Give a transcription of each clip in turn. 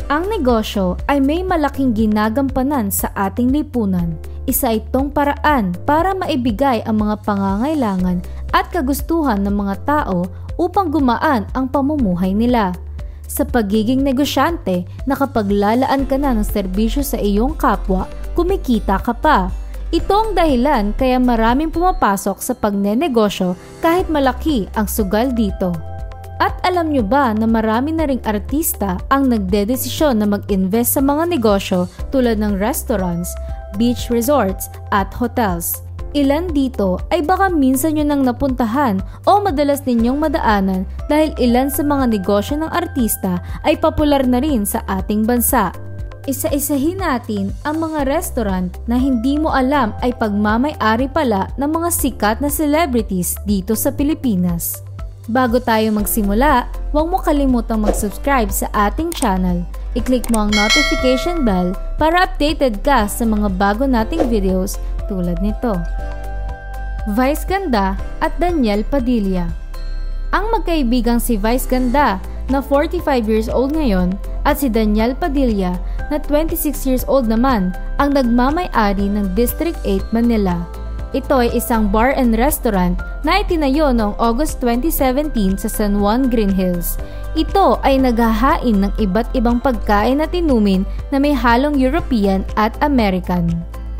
Ang negosyo ay may malaking ginagampanan sa ating lipunan. Isa itong paraan para maibigay ang mga pangangailangan at kagustuhan ng mga tao upang gumaan ang pamumuhay nila. Sa pagiging negosyante, nakapaglalaan ka na ng serbisyo sa iyong kapwa, kumikita ka pa. Ito ang dahilan kaya maraming pumapasok sa pagnenegosyo kahit malaki ang sugal dito. At alam nyo ba na marami na ring artista ang nagdedesisyon na mag-invest sa mga negosyo tulad ng restaurants, beach resorts at hotels. Ilan dito ay baka minsan nyo nang napuntahan o madalas ninyong madaanan dahil ilan sa mga negosyo ng artista ay popular na rin sa ating bansa. Isa-isahin natin ang mga restaurant na hindi mo alam ay pagmamay-ari pala ng mga sikat na celebrities dito sa Pilipinas. Bago tayo magsimula, huwag mo kalimutang mag-subscribe sa ating channel. I-click mo ang notification bell para updated ka sa mga bago nating videos tulad nito. Vice Ganda at Daniel Padilla. Ang magkaibigang si Vice Ganda na 45 years old ngayon at si Daniel Padilla na 26 years old naman ang nagmamay-ari ng District 8 Manila. Ito ay isang bar and restaurant na itinayo noong August 2017 sa San Juan, Green Hills. Ito ay naghahain ng iba't ibang pagkain at inumin na may halong European at American.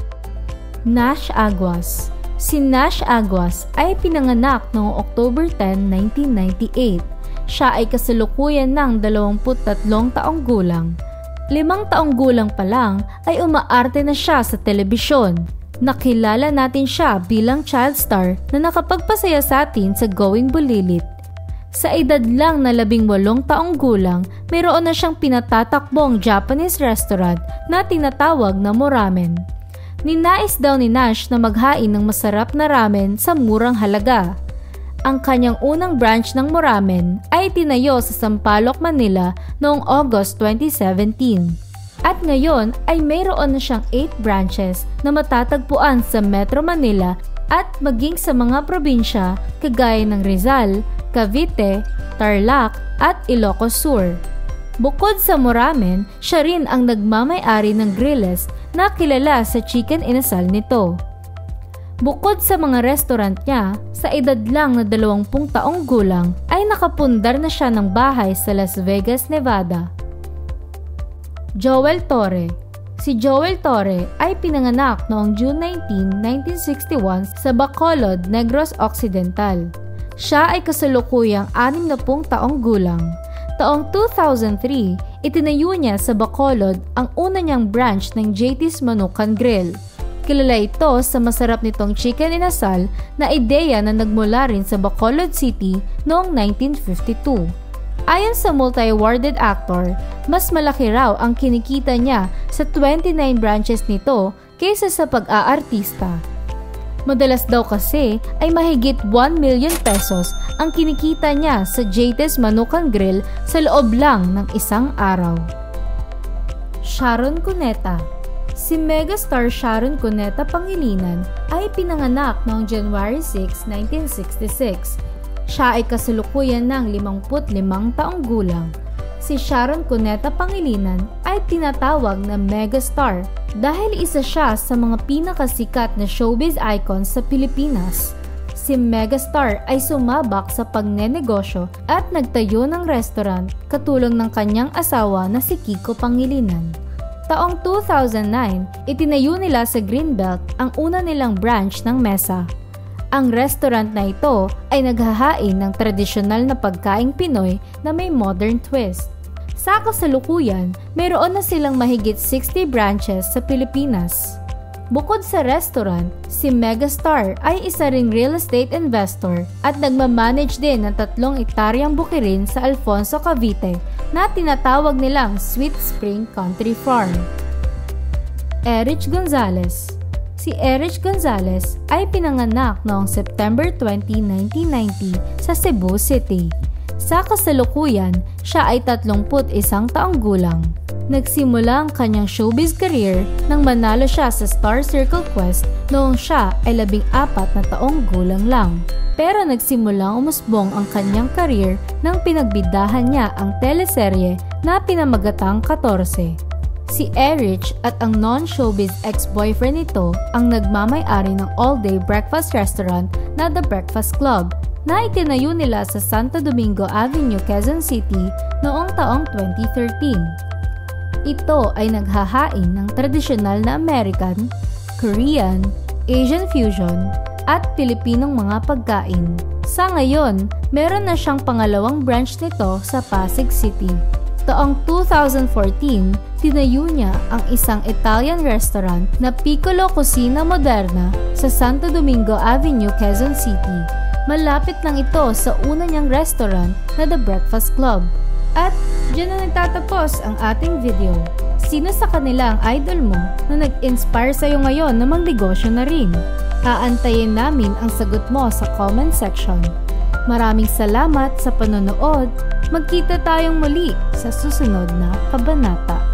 Nash Aguas. Si Nash Aguas ay pinanganak noong October 10, 1998. Siya ay kasalukuyan ng 23 taong gulang. 5 taong gulang pa lang ay umaarte na siya sa telebisyon. Nakilala natin siya bilang child star na nakapagpasaya sa atin sa Going Bulilit. Sa edad lang na 18 taong gulang, mayroon na siyang pinatatakbong Japanese restaurant na tinatawag na Moramen. Ninais daw ni Nash na maghain ng masarap na ramen sa murang halaga. Ang kanyang unang branch ng Moramen ay tinayo sa Sampaloc, Manila noong August 2017. At ngayon ay mayroon na siyang 8 branches na matatagpuan sa Metro Manila at maging sa mga probinsya kagaya ng Rizal, Cavite, Tarlac at Ilocos Sur. Bukod sa Moramen, siya rin ang nagmamay-ari ng Grilles na kilala sa chicken inasal nito. Bukod sa mga restaurant niya, sa edad lang na 20 taong gulang ay nakapundar na siya ng bahay sa Las Vegas, Nevada. Joel Torre. Si Joel Torre ay pinanganak noong June 19, 1961 sa Bacolod, Negros Occidental. Siya ay kasalukuyang 60 taong gulang. Taong 2003, itinayo niya sa Bacolod ang una niyang branch ng JT's Manukan Grill. Kilala ito sa masarap nitong chicken inasal na ideya na nagmula rin sa Bacolod City noong 1952. Ayon sa multi-awarded actor, mas malaki raw ang kinikita niya sa 29 branches nito kaysa sa pag-aartista. Madalas daw kasi ay mahigit 1 million pesos ang kinikita niya sa JT's Manukan Grill sa loob lang ng isang araw. Sharon Cuneta. Si megastar Sharon Cuneta Pangilinan ay pinanganak noong January 6, 1966. Siya ay kasalukuyan ng 55 taong gulang. Si Sharon Cuneta Pangilinan ay tinatawag na megastar dahil isa siya sa mga pinakasikat na showbiz icons sa Pilipinas. Si megastar ay sumabak sa pagnenegosyo at nagtayo ng restaurant katulong ng kanyang asawa na si Kiko Pangilinan. Taong 2009, itinayo nila sa Greenbelt ang una nilang branch ng Mesa. Ang restaurant na ito ay naghahain ng tradisyonal na pagkaing Pinoy na may modern twist. Sa kasalukuyan, mayroon na silang mahigit 60 branches sa Pilipinas. Bukod sa restaurant, si megastar ay isa ring real estate investor at nagmamanage din ng 3 ektaryang bukirin sa Alfonso, Cavite na tinatawag nilang Sweet Spring Country Farm. Erich Gonzalez. Si Erich Gonzalez ay pinanganak noong September 20, 1990 sa Cebu City. Sa kasalukuyan, siya ay 31 taong gulang. Nagsimula ang kanyang showbiz career nang manalo siya sa Star Circle Quest noong siya ay 14 na taong gulang lang. Pero nagsimulang umusbong ang kanyang career nang pinagbidahan niya ang teleserye na pinamagatang 14. Si Erich at ang non-showbiz ex-boyfriend nito ang nagmamay-ari ng all-day breakfast restaurant na The Breakfast Club na itinayo nila sa Santo Domingo Avenue, Quezon City noong taong 2013. Ito ay naghahain ng tradisyonal na American, Korean, Asian fusion at Pilipinong mga pagkain. Sa ngayon, meron na siyang pangalawang branch nito sa Pasig City. Taong 2014, tinayo niya ang isang Italian restaurant na Piccolo Cucina Moderna sa Santo Domingo Avenue, Quezon City. Malapit lang ito sa una niyang restaurant na The Breakfast Club. At diyan na nagtatapos ang ating video. Sino sa kanila ang idol mo na nag-inspire sa'yo ngayon na magnegosyo na rin? Aantayin namin ang sagot mo sa comment section. Maraming salamat sa panonood. Magkita tayong muli sa susunod na kabanata.